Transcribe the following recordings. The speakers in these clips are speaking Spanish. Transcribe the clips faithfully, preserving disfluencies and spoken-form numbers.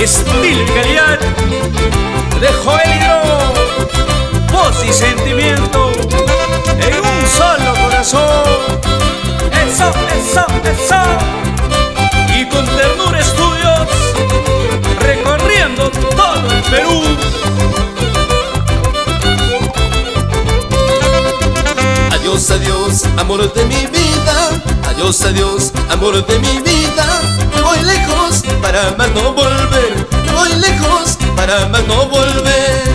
estilo y calidad de Joel Hidro, voz y sentimiento en un solo corazón. Eso, eso, eso. Y con Ternura Estudios, recorriendo todo el Perú. Adiós, adiós, amor de mi vida. Adiós, adiós, amor de mi vida. Me voy lejos para más no volver. Me voy lejos para más no volver.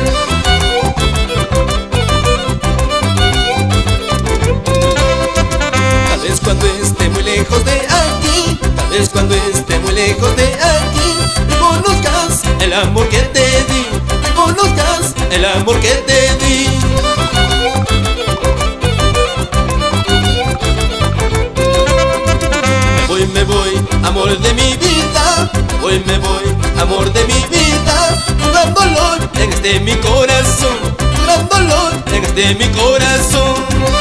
Tal vez cuando esté muy lejos de aquí, tal vez cuando esté muy lejos de aquí, reconozcas el amor que te di, reconozcas el amor que te di. Me voy, amor de mi vida. Hoy me voy, amor de mi vida. Un gran dolor en este mi corazón, un gran dolor en este mi corazón.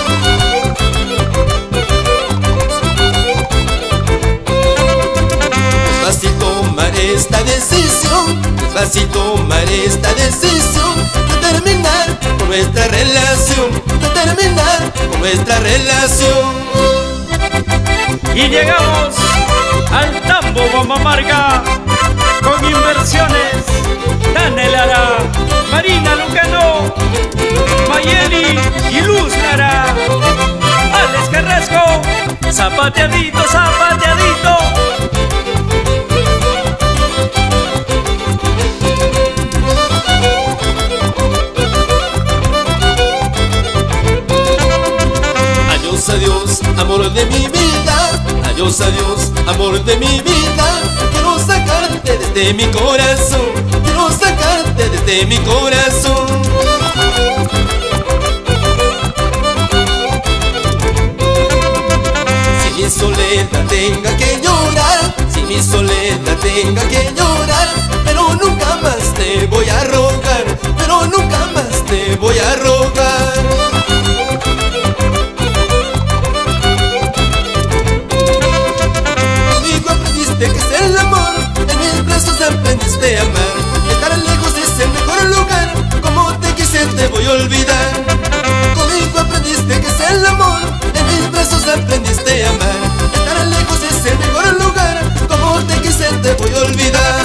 Es fácil tomar esta decisión, es fácil tomar esta decisión de terminar con nuestra relación, de terminar con nuestra relación. Y llegamos al Tambo Bombamarca con inversiones Dane Lara, Marina Lucano, Mayeli y Luz Lara, Alex Carrasco, zapateadito, zapateadito. Adiós, adiós, amor de mi vida. Adiós, adiós, amor de mi vida. Quiero sacarte desde mi corazón, quiero sacarte desde mi corazón. Si mi soledad tenga que llorar, si mi soledad tenga que llorar, pero nunca más te voy a rogar, pero nunca más te voy a rogar. Aprendiste a amar, estar lejos es el mejor lugar. Como te quise te voy a olvidar. Conmigo aprendiste que es el amor, en mis brazos aprendiste a amar. Estar lejos es el mejor lugar. Como te quise te voy a olvidar.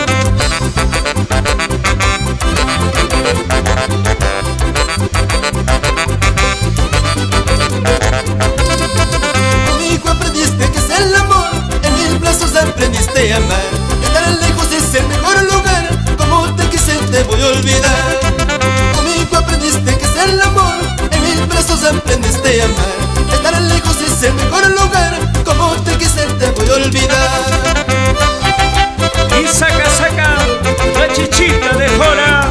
Conmigo aprendiste que es el amor, en mis brazos aprendiste a amar. Estar lejos es el mejor lugar. Como te quise te voy a olvidar. Conmigo aprendiste que es el amor, en mis brazos aprendiste a amar. Estar lejos es el mejor lugar. Como te quise te voy a olvidar. Y saca, saca la chichita de Jora.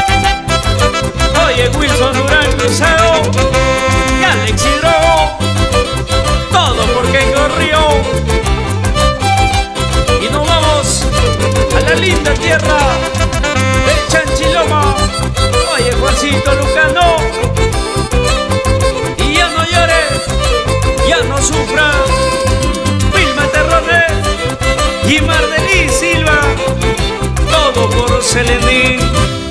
Oye, Wilson Durán Cruzado y Alex Hidro, todo porque corrió. Y nos vamos a la linda tierra de Chanchiloma. Oye, Juancito Lucano, y ya no llores, ya no sufras. Wilma Terrones y Mardelí Silva, todo por Selení.